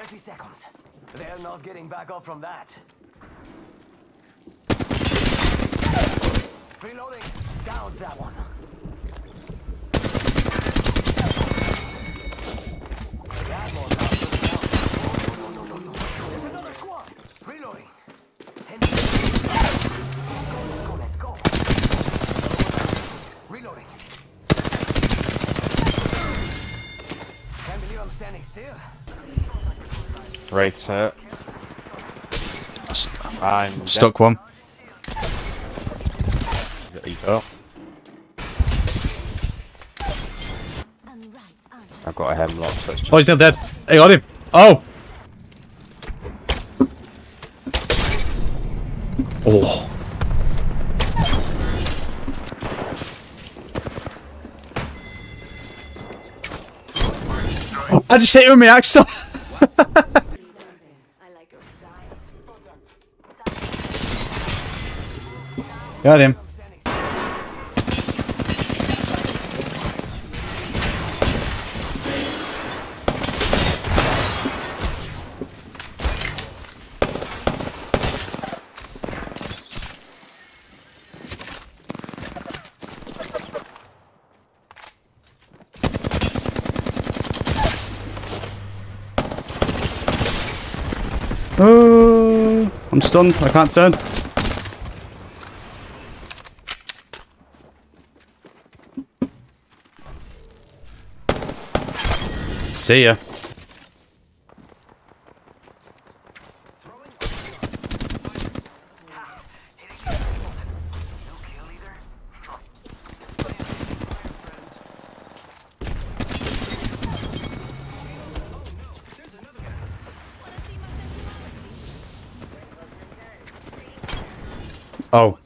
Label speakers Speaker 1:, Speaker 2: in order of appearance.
Speaker 1: 30 seconds. They're not getting back up from that. Reloading. Down that one. That one. No. There's another squad. Reloading. 10 seconds. Let's go. Reloading. Can't believe I'm standing still.
Speaker 2: Wraith's hurt. I'm
Speaker 3: Stuck one.
Speaker 2: Oh. I've got a hemlock. So it's
Speaker 3: Oh, he's not dead. I got him. Oh. Oh. I just hit him with my axe stuff. Got him. Oh, I'm stunned. I can't turn. See ya. Oh.